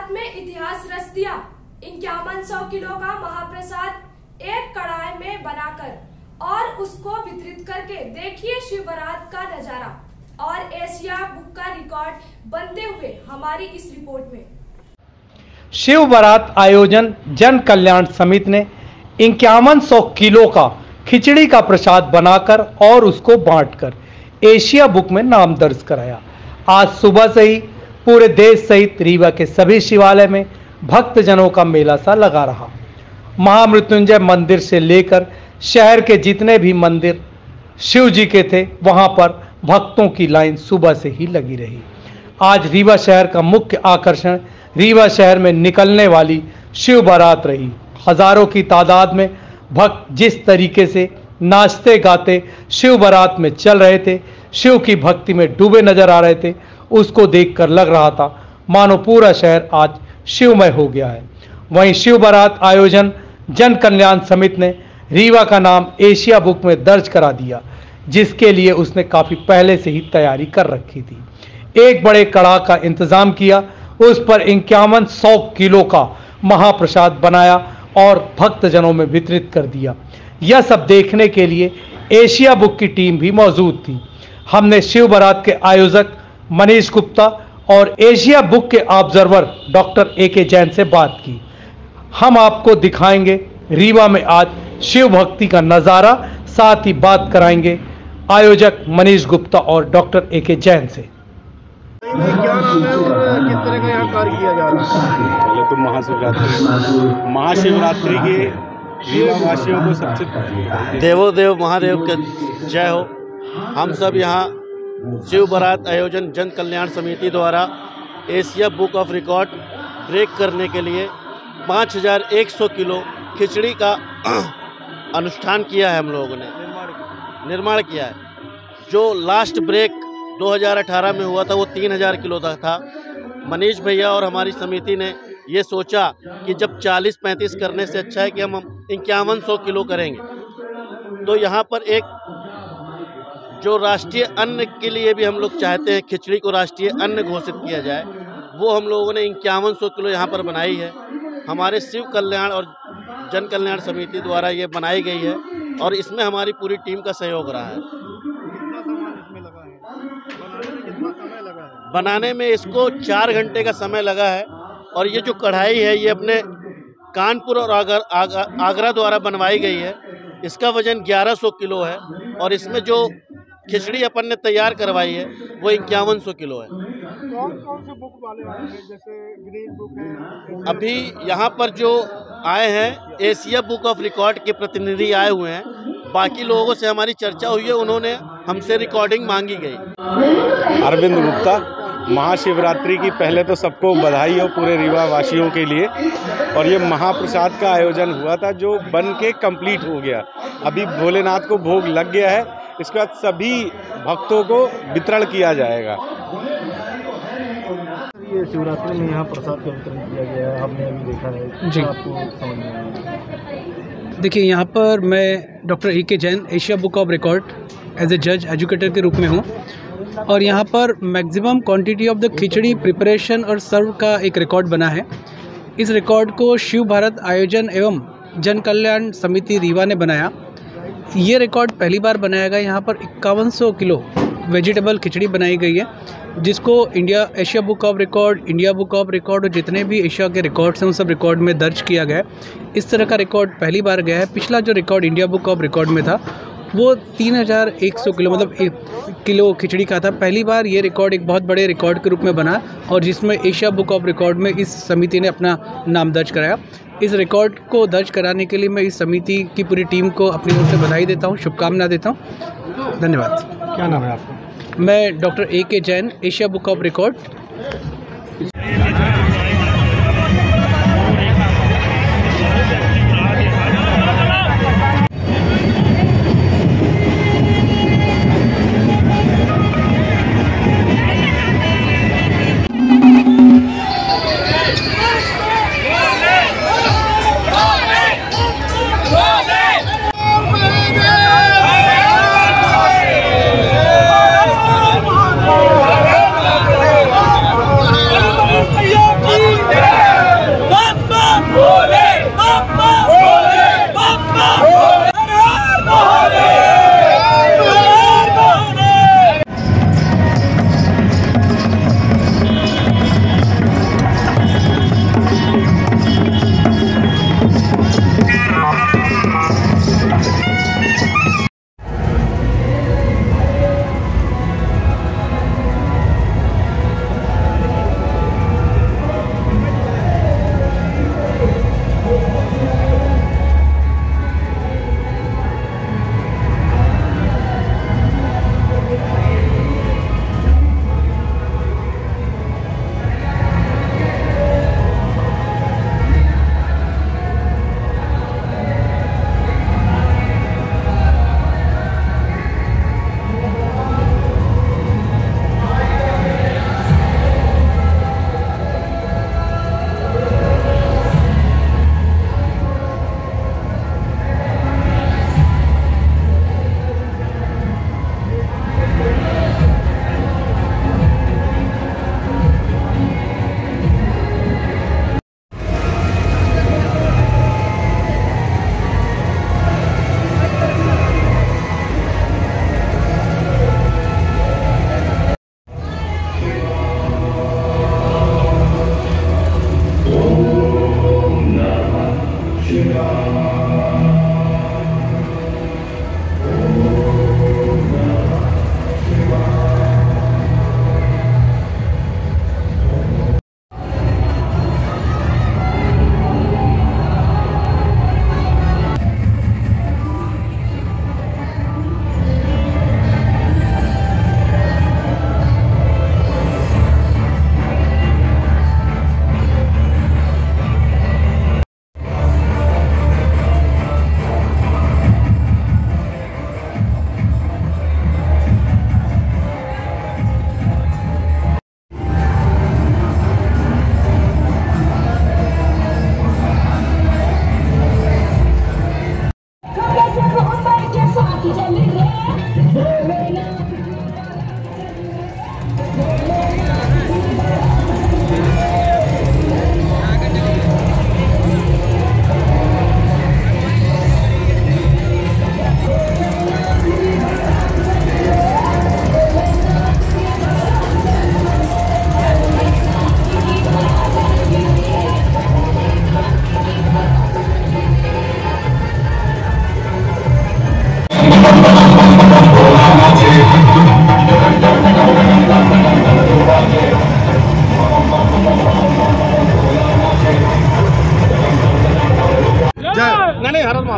भारत में इतिहास रच दिया। 5100 किलो का महाप्रसाद एक कढ़ाई में बनाकर और उसको वितरित करके देखिए शिव बारात का नजारा और एशिया बुक का रिकॉर्ड बनते हुए हमारी इस रिपोर्ट में। शिव बारात आयोजन जन कल्याण समिति ने 5100 किलो का खिचड़ी का प्रसाद बनाकर और उसको बांटकर एशिया बुक में नाम दर्ज कराया। आज सुबह से ही पूरे देश सहित रीवा के सभी शिवालय में भक्तजनों का मेला सा लगा रहा। महामृत्युंजय मंदिर से लेकर शहर के जितने भी मंदिर शिव जी के थे, वहां पर भक्तों की लाइन सुबह से ही लगी रही। आज रीवा शहर का मुख्य आकर्षण रीवा शहर में निकलने वाली शिव बारात रही। हजारों की तादाद में भक्त जिस तरीके से नाचते गाते शिव बारात में चल रहे थे, शिव की भक्ति में डूबे नजर आ रहे थे, उसको देखकर लग रहा था मानो पूरा शहर आज शिवमय हो गया है। वहीं शिव बारात आयोजन जन कल्याण समिति ने रीवा का नाम एशिया बुक में दर्ज करा दिया, जिसके लिए उसने काफी पहले से ही तैयारी कर रखी थी। एक बड़े कड़ाह का इंतजाम किया, उस पर 5100 किलो का महाप्रसाद बनाया और भक्तजनों में वितरित कर दिया। यह सब देखने के लिए एशिया बुक की टीम भी मौजूद थी। हमने शिव बारात के आयोजक मनीष गुप्ता और एशिया बुक के ऑब्जर्वर डॉक्टर ए.के. जैन से बात की। हम आपको दिखाएंगे रीवा में आज शिव भक्ति का नज़ारा, साथ ही बात कराएंगे आयोजक मनीष गुप्ता और डॉक्टर ए.के. जैन से। क्या नाम है और किस तरह का यहाँ कार्य किया जा रहा है? पहले तो महाशिवरात्रि के रीवा वासियों को सबसे देवो देव महादेव के जय हो। हम सब यहाँ शिव बारात आयोजन जन कल्याण समिति द्वारा Asia book of record break करने के लिए 5100 किलो खिचड़ी का अनुष्ठान किया है। हम लोगों ने निर्माण किया है। जो लास्ट ब्रेक 2018 में हुआ था वो 3000 किलो तक था। मनीष भैया और हमारी समिति ने ये सोचा कि जब 40-35 करने से अच्छा है कि हम 5100 किलो करेंगे। तो यहाँ पर एक जो राष्ट्रीय अन्न के लिए भी हम लोग चाहते हैं खिचड़ी को राष्ट्रीय अन्न घोषित किया जाए, वो हम लोगों ने 5100 किलो यहाँ पर बनाई है। हमारे शिव कल्याण और जन कल्याण समिति द्वारा ये बनाई गई है और इसमें हमारी पूरी टीम का सहयोग रहा है। बनाने में इसको 4 घंटे का समय लगा है और ये जो कढ़ाई है ये अपने कानपुर और आगरा द्वारा बनवाई गई है। इसका वजन 1100 किलो है और इसमें जो खिचड़ी अपन ने तैयार करवाई है वो 5100 किलो है। कौन से बुक वाले आए हैं? जैसे ग्रीन बुक है। अभी यहाँ पर जो आए हैं एशिया बुक ऑफ रिकॉर्ड के प्रतिनिधि आए हुए हैं। बाकी लोगों से हमारी चर्चा हुई है, उन्होंने हमसे रिकॉर्डिंग मांगी गई। अरविंद गुप्ता। महाशिवरात्रि की पहले तो सबको बधाई हो पूरे रीवा वासियों के लिए। और ये महाप्रसाद का आयोजन हुआ था जो बन के कंप्लीट हो गया। अभी भोलेनाथ को भोग लग गया है, इसके बाद सभी भक्तों को वितरण किया जाएगा। ये शिवरात्रि में यहाँ प्रसाद का वितरण किया गया है, आपने अभी देखा है जी, आपको समझ में आया? देखिए, यहाँ पर मैं doctor A K. Jain Asia book of record as a जज एजुकेटर के रूप में हूँ और यहाँ पर maximum quantity of the khichdi preparation और सर्व का एक रिकॉर्ड बना है। इस रिकॉर्ड को शिव भारत आयोजन एवं जन कल्याण समिति रीवा ने बनाया। ये रिकॉर्ड पहली बार बनाया गया। यहाँ पर 5100 किलो वेजिटेबल खिचड़ी बनाई गई है, जिसको Asia book of record, India book of record और जितने भी एशिया के रिकॉर्ड्स हैं उन सब रिकॉर्ड में दर्ज किया गया है। इस तरह का रिकॉर्ड पहली बार गया है। पिछला जो record India book of record में था वो 3100 किलो मतलब 1 किलो खिचड़ी का था। पहली बार ये रिकॉर्ड एक बहुत बड़े रिकॉर्ड के रूप में बना और जिसमें एशिया बुक ऑफ रिकॉर्ड में इस समिति ने अपना नाम दर्ज कराया। इस रिकॉर्ड को दर्ज कराने के लिए मैं इस समिति की पूरी टीम को अपनी ओर से बधाई देता हूँ, शुभकामना देता हूँ। धन्यवाद। क्या नाम है आपका? मैं doctor A K. Jain Asia book of record. भैया की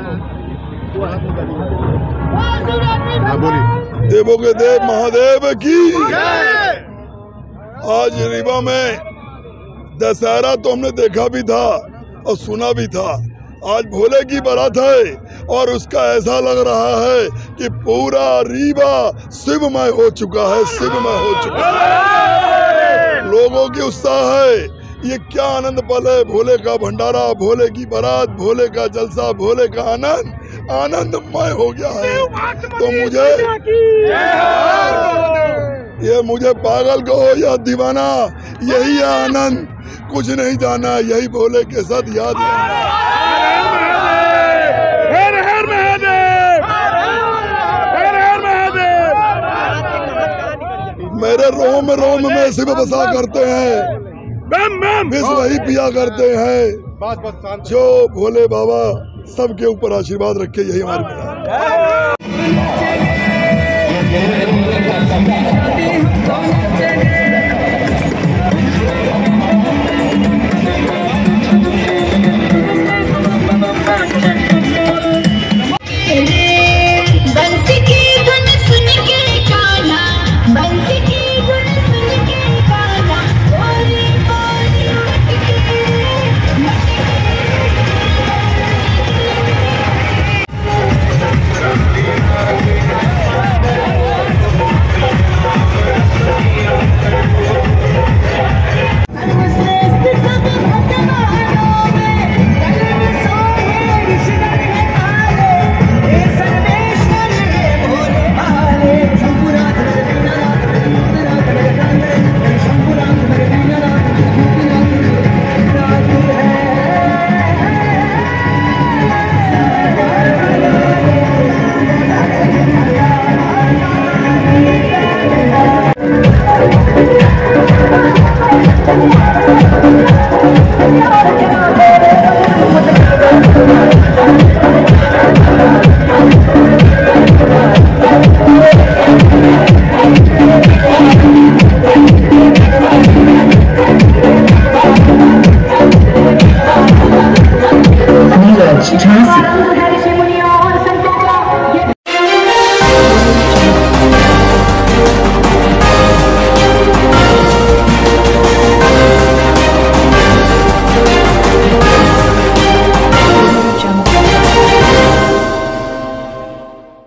देवों के देव महादेव की। आज रीवा में दशहरा तो हमने देखा भी था और सुना भी था। आज भोले की बारात है और उसका ऐसा लग रहा है कि पूरा रीवा शिवमय हो चुका है, शिवमय हो चुका है। लोगों की उत्साह है। ये क्या आनंद पल है। भोले का भंडारा, भोले की बारात, भोले का जलसा, भोले का आनंद आनंदमय हो गया है। तो मुझे पागल कहो या दीवाना, यही है आनंद, कुछ नहीं जाना, यही भोले के साथ याद है। हर हर महादेव, हर हर महादेव। मेरे रोम में शिव बसा करते हैं, विष वही पिया करते हैं। जो भोले बाबा सबके ऊपर आशीर्वाद रखे, यही हमारी है।